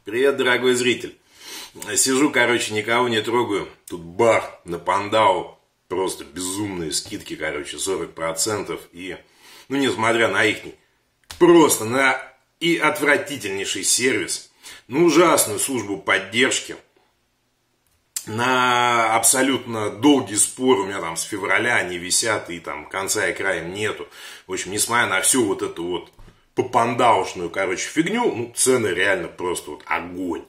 Привет, дорогой зритель. Сижу, короче, никого не трогаю. Тут бар на Пандау. Просто безумные скидки, короче, 40%. И, несмотря на их просто на и отвратительнейший сервис, на ужасную службу поддержки, на абсолютно долгий спор, у меня там с февраля они висят, и там конца и края нету. В общем, несмотря на всю вот эту вот попандаушную, короче, фигню, цены реально просто вот огонь.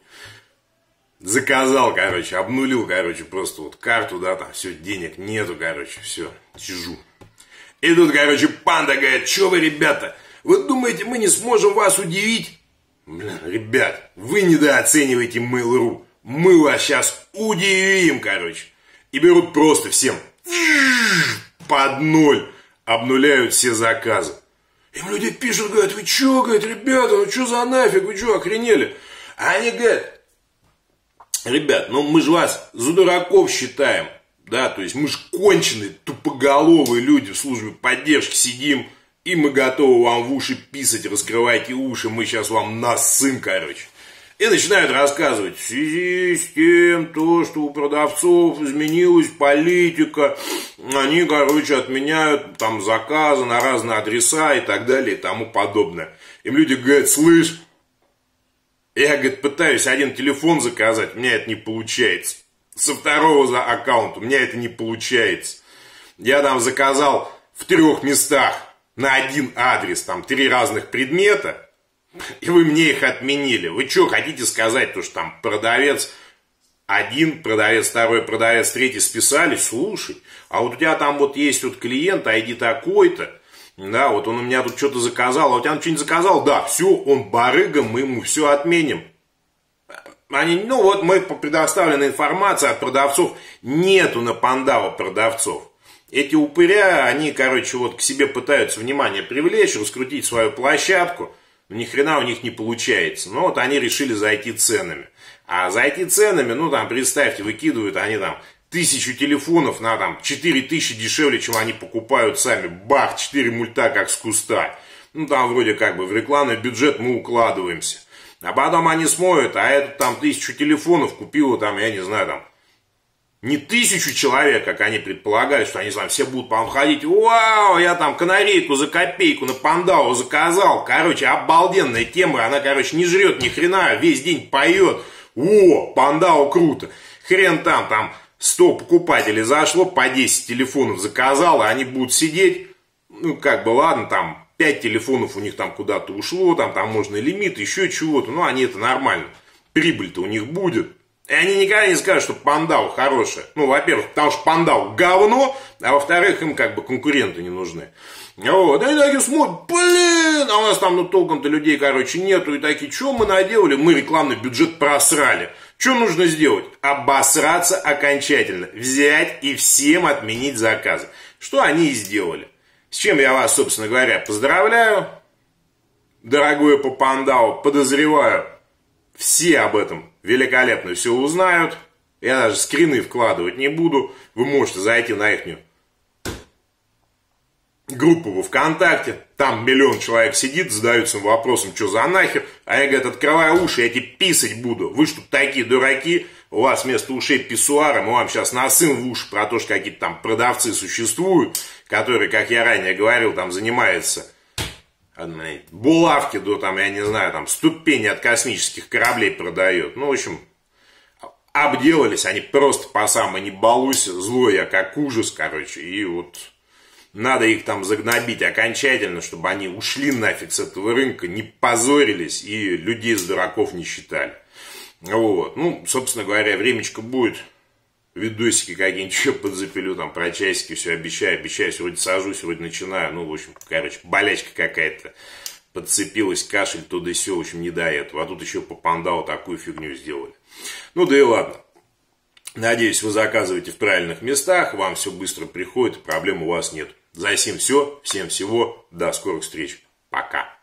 Заказал, короче, обнулил, короче, просто вот карту, да, там все, денег нету, короче, все, сижу. И тут, короче, панда говорит: что вы, ребята, вы думаете, мы не сможем вас удивить? Блин, ребят, вы недооцениваете Mail.ru. Мы вас сейчас удивим, короче. И берут просто всем под ноль, обнуляют все заказы. Им люди пишут, говорят: вы что, говорят, ребята, ну что за нафиг, вы что, охренели? А они говорят: ребят, мы же вас за дураков считаем, да, то есть мы же конченые, тупоголовые люди в службе поддержки сидим, и мы готовы вам в уши писать, раскрывайте уши, мы сейчас вам нассым, короче. И начинают рассказывать: в связи с тем, что у продавцов изменилась политика, они, короче, отменяют там заказы на разные адреса и так далее и тому подобное. Им люди говорят: слышь, я, говорит, пытаюсь один телефон заказать, у меня это не получается. Со второго аккаунта у меня это не получается. Я там заказал в 3 местах на один адрес, там 3 разных предмета, и вы мне их отменили. Вы что, хотите сказать, то, что там продавец один, продавец второй, продавец третий списались? Слушай, а вот у тебя там вот есть вот клиент, ID такой-то, да, вот он у меня тут что-то заказал, а у тебя он что-нибудь заказал? Да, все, он барыга, мы ему все отменим. Они, мы по предоставленной информации от продавцов, нету на Пандау продавцов. Эти упыря, они, короче, вот к себе пытаются внимание привлечь, раскрутить свою площадку. Ни хрена у них не получается. Но вот они решили зайти ценами. А зайти ценами, там, представьте, выкидывают они там 1000 телефонов на там 4000 дешевле, чем они покупают сами. Бах, 4 мульта как с куста. Там вроде как бы в рекламный бюджет мы укладываемся. А потом они смоют, а это там 1000 телефонов купила там, я не знаю, там не 1000 человек, как они предполагали, что они там все будут по ходить: вау, я там канарейку за копейку на Пандау заказал. Короче, обалденная тема, она, короче, не жрет ни хрена, весь день поет. О, Пандау круто. Хрен там 100 покупателей зашло, по 10 телефонов заказал, и они будут сидеть, ладно, там 5 телефонов у них там куда-то ушло, там таможенный лимит, еще чего-то, они это нормально. Прибыль-то у них будет. И они никогда не скажут, что Пандау хорошая. Во-первых, потому что Пандау говно, а во-вторых, им как бы конкуренты не нужны. Вот, они такие смотрят: блин, а у нас там толком-то людей, короче, нету. И такие: что мы наделали? Мы рекламный бюджет просрали. Что нужно сделать? Обосраться окончательно. Взять и всем отменить заказы. Что они и сделали. С чем я вас, собственно говоря, поздравляю. Дорогое по Пандау, подозреваю, все об этом великолепно все узнают. Я даже скрины вкладывать не буду. Вы можете зайти на их группу во ВКонтакте. Там 1 000 000 человек сидит, задаются вопросом: что за нахер. А я, говорит, открываю уши, я тебе писать буду. Вы что, такие дураки? У вас вместо ушей писсуары. Мы вам сейчас насым в уши про то, что какие-то там продавцы существуют, которые, как я ранее говорил, там занимаются булавки до там, я не знаю, там ступени от космических кораблей продает. В общем, обделались они просто по самой не балуйся. Злой я как ужас, короче. И вот надо их там загнобить окончательно, чтобы они ушли нафиг с этого рынка, не позорились и людей с дураков не считали. Вот. Собственно говоря, времечко будет. Видосики какие-нибудь еще подзапилю, там про часики, все обещаю, вроде сажусь, вроде начинаю, в общем, болячка какая-то подцепилась, кашель, то да сё, в общем, не до этого, а тут еще по Пандау такую фигню сделали. Да и ладно, надеюсь, вы заказываете в правильных местах, вам все быстро приходит, проблем у вас нет. За сим все, всем всего, до скорых встреч, пока.